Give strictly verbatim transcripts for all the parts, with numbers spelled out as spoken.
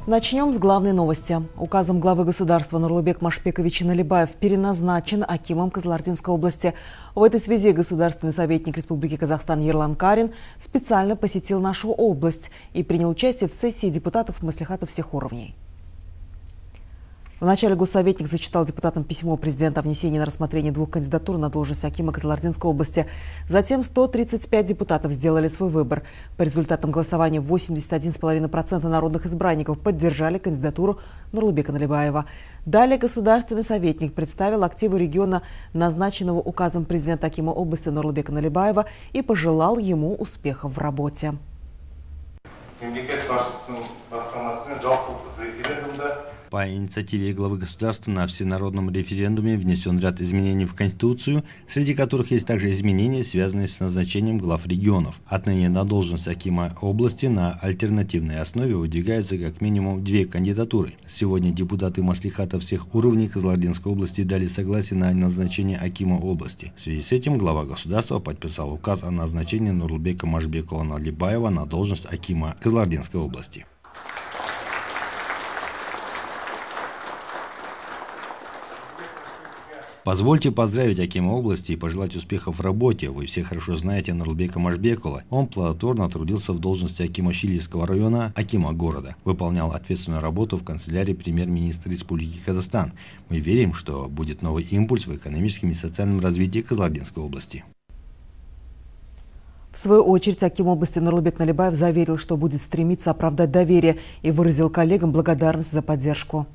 Начнем с главной новости. Указом главы государства Нурлубек Машбекович Налибаев переназначен акимом Кызылординской области. В этой связи государственный советник Республики Казахстан Ерлан Карин специально посетил нашу область и принял участие в сессии депутатов маслихатов всех уровней. Вначале госсоветник зачитал депутатам письмо президента о внесении на рассмотрение двух кандидатур на должность акима Кызылординской области. Затем сто тридцать пять депутатов сделали свой выбор. По результатам голосования восемьдесят один и пять десятых процента народных избранников поддержали кандидатуру Нурлубека Налибаева. Далее государственный советник представил активы региона, назначенного указом президента акима области Нурлубека Налибаева, и пожелал ему успехов в работе. По инициативе главы государства на всенародном референдуме внесен ряд изменений в Конституцию, среди которых есть также изменения, связанные с назначением глав регионов. Отныне на должность акима области на альтернативной основе выдвигаются как минимум две кандидатуры. Сегодня депутаты маслихата всех уровней Кызылординской области дали согласие на назначение акима области. В связи с этим глава государства подписал указ о назначении Нурлубека Машбекова Налибаева на должность акима Кызылординской области. Позвольте поздравить акима области и пожелать успехов в работе. Вы все хорошо знаете Нурлубека Машбекова. Он плодотворно трудился в должности акима Щилийского района, акима города. Выполнял ответственную работу в канцелярии премьер-министра Республики Казахстан. Мы верим, что будет новый импульс в экономическом и социальном развитии Кызылординской области. В свою очередь, аким области Нурлубек Налибаев заверил, что будет стремиться оправдать доверие, и выразил коллегам благодарность за поддержку.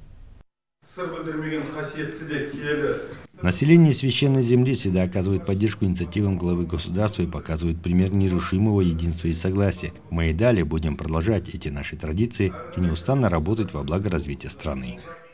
Население священной земли всегда оказывает поддержку инициативам главы государства и показывает пример нерушимого единства и согласия. Мы и далее будем продолжать эти наши традиции и неустанно работать во благо развития страны.